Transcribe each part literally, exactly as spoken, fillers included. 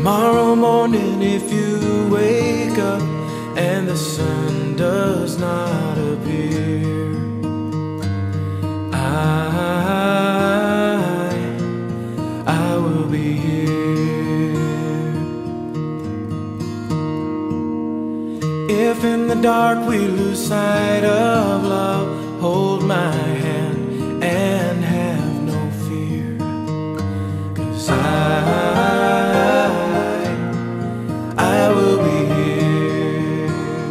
Tomorrow morning if you wake up and the sun does not appear, I, I will be here. If in the dark we lose sight of love, hold my hand and have no fear, 'cause I I will be here.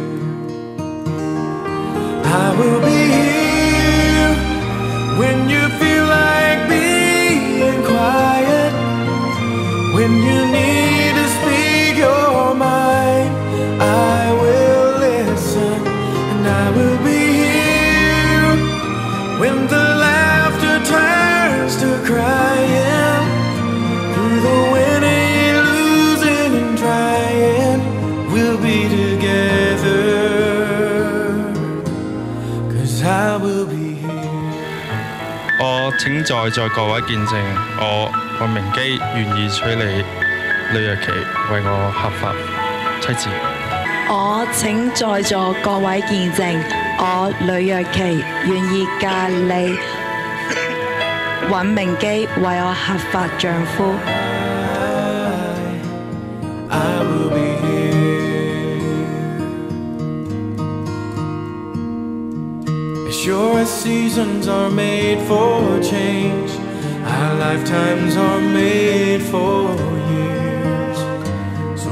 I will be here when you feel like being quiet, when you need to speak your mind. I will listen, and I will be here when the laughter turns to crying, through the winning, losing and trying, we'll be together, 'cause I will be here. 我請在座各位見證，我尹明基願意娶你呂若琪為我合法妻子。 我請在座各位見證，我呂若琪願意嫁你尹明基為我合法丈夫。 I will be here. As sure as seasons are made for change, our lifetimes are made for years. So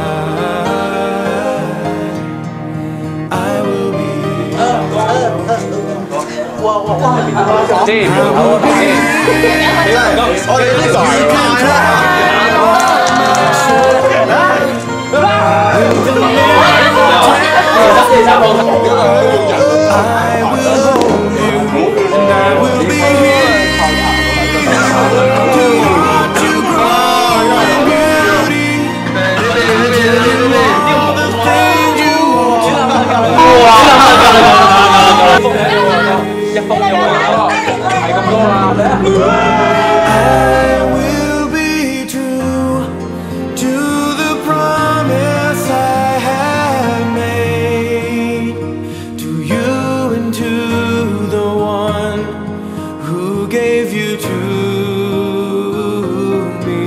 I, I will be here. I will be gave you to me.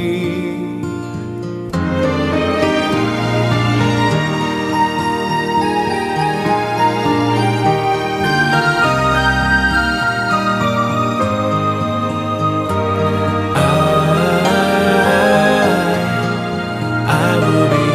I, I will be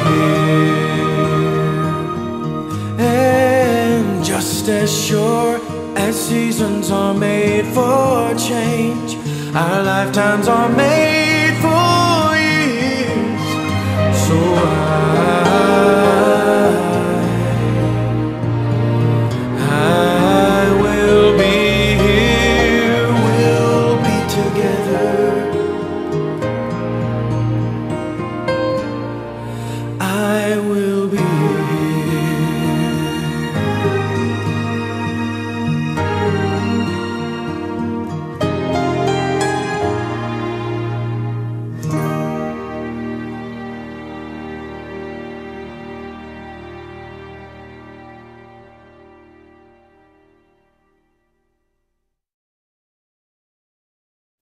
here, and just as sure as seasons are made for change, our lifetimes are made for years. So I